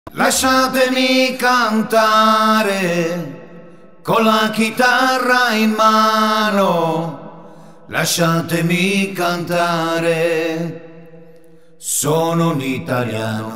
Lasciatemi cantare con la chitarra in mano, lasciatemi cantare, sono un italiano.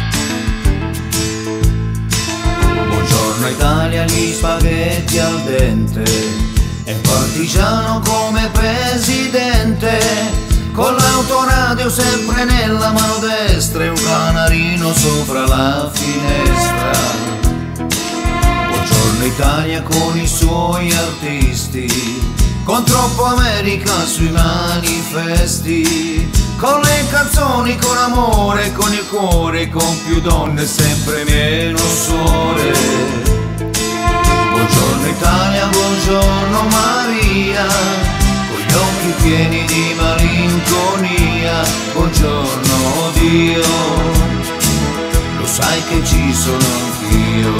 Buongiorno Italia, gli spaghetti al dente, e un partigiano come presidente, con l'autoradio sempre nella mano destra e un canarino sopra la finestra. Buongiorno Italia con i suoi artisti, con troppo America sui manifesti, con le canzoni, con amore, con il cuore, con più donne, sempre meno suore. Buongiorno Italia, buongiorno Maria, con gli occhi pieni di malinconia. Buongiorno Dio, lo sai che ci sono anch'io.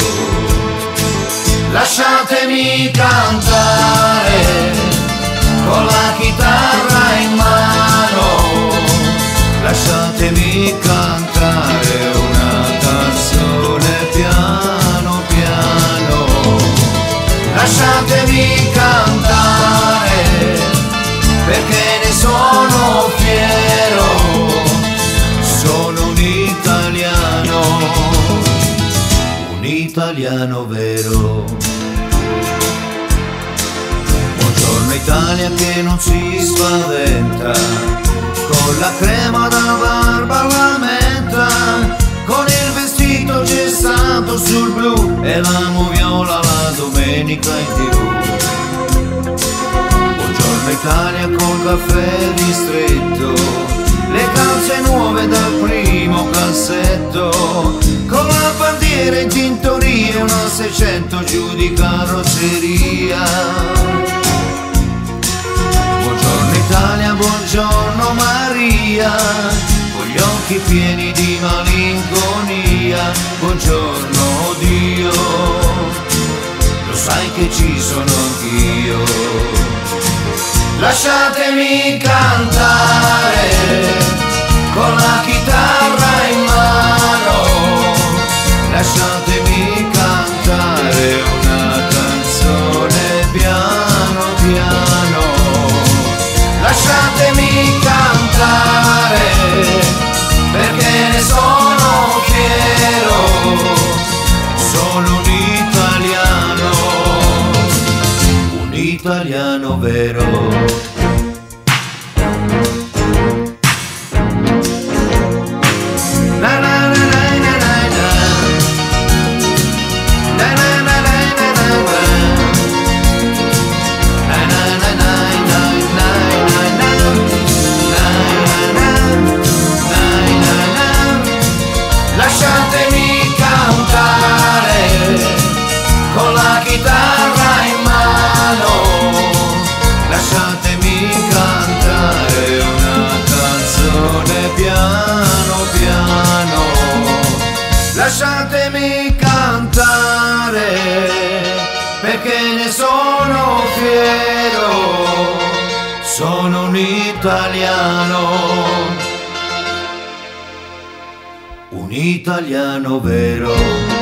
Lasciatemi cantare con la chitarra in mano, lasciatemi cantare una canzone piano piano. Lasciatemi cantare perché ne sono fiero, sono un italiano vero. Buongiorno Italia che non si spaventa, con la crema da barba alla menta, con il vestito gessato sul blu e la moviola la domenica in TV. Buongiorno Italia col caffè ristretto, le calze nuove dal primo cassetto, con la bandiera in tintoria e una 600 giù di carrozzeria. Buongiorno Italia, buongiorno Maria, con gli occhi pieni di malinconia. Buongiorno Dio, lo sai che ci sono anch'io. Lasciatemi cantare con la chitarra in mano, lasciatemi cantare una canzone piano piano. Lasciatemi cantare perché ne sono fiero, sono un italiano vero. Lasciatemi cantare con la chitarra in mano, lasciatemi cantare una canzone piano piano. Lasciatemi cantare perché ne sono fiero, sono un italiano vero.